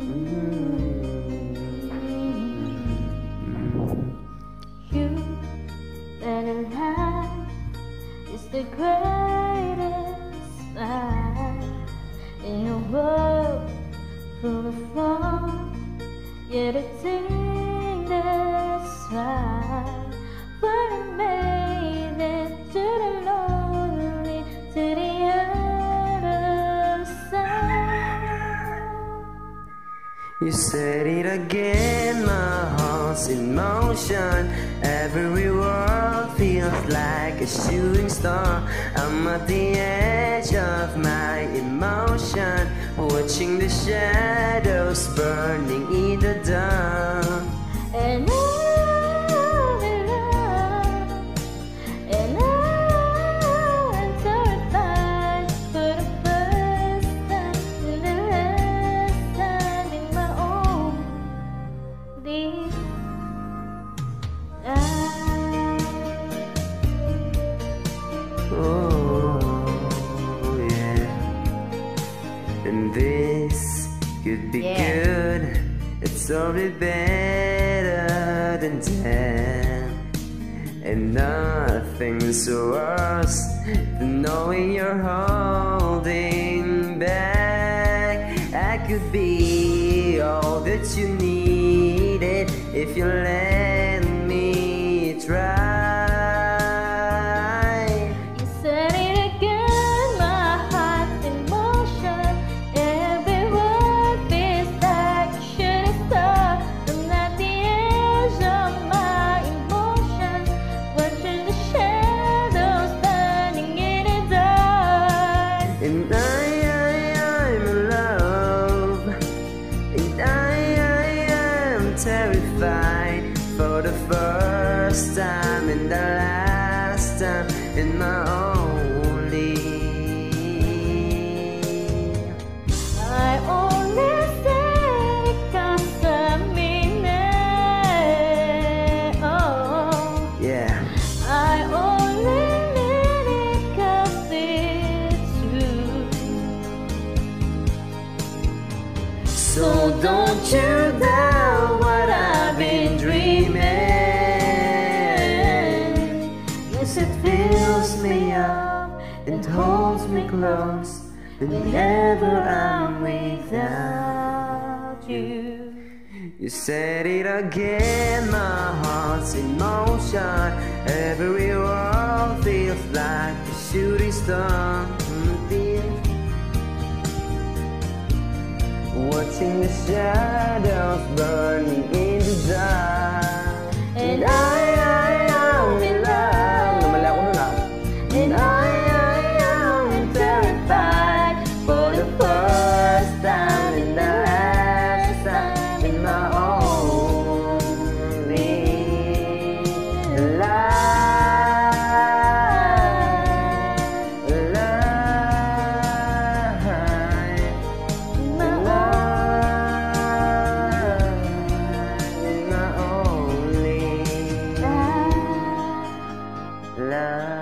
You better life is the greatest smile in a world full of fun. Yet a thing that's right. When I made it to the lonely, to the other side. You said it again, my heart's in motion. Every word feels like a shooting star. I'm at the edge of my emotion, watching the shadows burning in the dark. And I'm in love, and I'm terrified for the first time and the last time in my own deep Oh, yeah. And this could be good. It's already better than death. And nothing's worse than knowing you're holding back. I could be all that you needed if you let me try. You said it again, my heart's in motion. Every word feels like a shooting star. I'm at the edge of my emotion, watching the shadows burning in the dark. And I'm in love, and I am terrified for the first time and the last time in my only. I only say it 'cause I mean it. Oh, Yeah. I only mean it 'cause it's true. So don't you doubt what I've been dreaming. Yes, it fills me up and holds me close whenever I'm without you. You said it again, my heart's in motion. Every word feels like a shooting star. Watching the shadows burning in the dark. And I'm in love. Namali ako nun ah. And I am terrified for the first time and the last time in my only life. Love.